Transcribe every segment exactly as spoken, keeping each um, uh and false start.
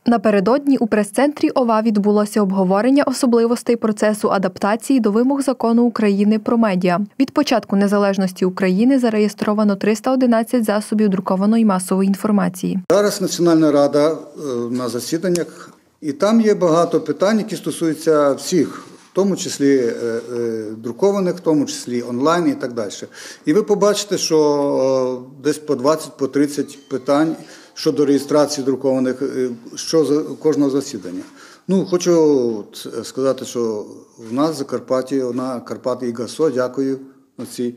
Напередодні у прес-центрі ОВА відбулося обговорення особливостей процесу адаптації до вимог Закону України про медіа. Від початку незалежності України зареєстровано триста одинадцять засобів друкованої масової інформації. Зараз Національна рада на засіданнях, і там є багато питань, які стосуються всіх, в тому числі друкованих, в тому числі онлайн і так далі. І ви побачите, що десь по двадцять, по тридцять питань щодо реєстрації друкованих, що за кожного засідання. Ну, хочу сказати, що в нас в Закарпатті, одна Карпати і ГАСО, дякую оці,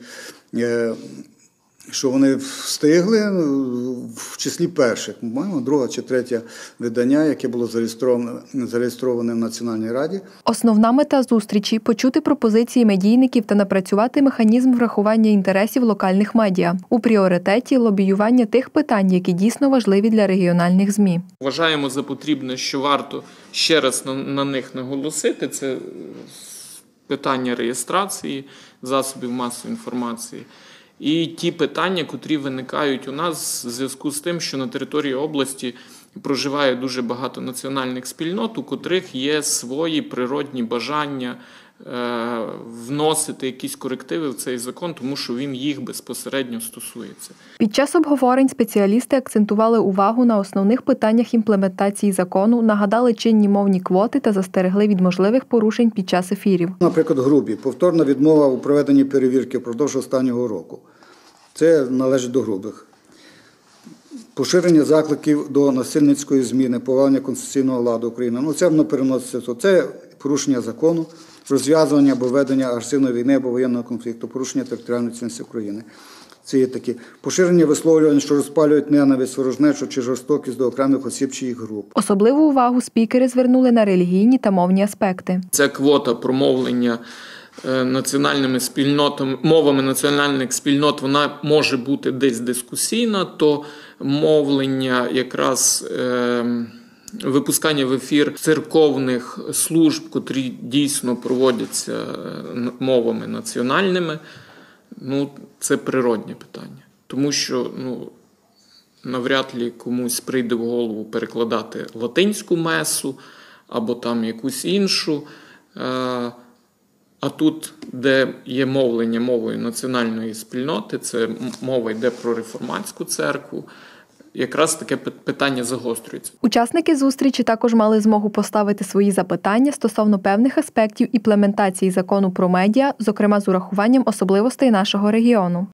що вони встигли в числі перших, по-моєму, друге чи третє видання, яке було зареєстроване, зареєстроване в Національній раді. Основна мета зустрічі – почути пропозиції медійників та напрацювати механізм врахування інтересів локальних медіа. У пріоритеті – лобіювання тих питань, які дійсно важливі для регіональних ЗМІ. Вважаємо за потрібне, що варто ще раз на, на них наголосити. Це питання реєстрації засобів масової інформації. І ті питання, котрі виникають у нас в зв'язку з тим, що на території області проживає дуже багато національних спільнот, у котрих є свої природні бажання вносити якісь корективи в цей закон, тому що він їх безпосередньо стосується. Під час обговорень спеціалісти акцентували увагу на основних питаннях імплементації закону, нагадали чинні мовні квоти та застерегли від можливих порушень під час ефірів. Наприклад, грубі. Повторна відмова у проведенні перевірки впродовж останнього року. Це належить до грубих. Поширення закликів до насильницької зміни, повалення конституційного ладу України. Ну, це воно переноситься. Це порушення закону, розв'язування або ведення агресивної війни або воєнного конфлікту, порушення територіальної цілісності України. Це є такі. Поширення висловлювань, що розпалюють ненависть, ворожнечу чи жорстокість до окремих осіб чи їх груп. Особливу увагу спікери звернули на релігійні та мовні аспекти. Ця квота промовлення національними спільнотами, мовами національних спільнот, вона може бути десь дискусійна, то мовлення якраз е, випускання в ефір церковних служб, котрі дійсно проводяться мовами національними, ну, це природне питання. Тому що ну, навряд ли комусь прийде в голову перекладати латинську месу або там якусь іншу. Е, А тут, де є мовлення мовою національної спільноти, це мова йде про реформатську церкву, якраз таке питання загострюється. Учасники зустрічі також мали змогу поставити свої запитання стосовно певних аспектів імплементації закону про медіа, зокрема з урахуванням особливостей нашого регіону.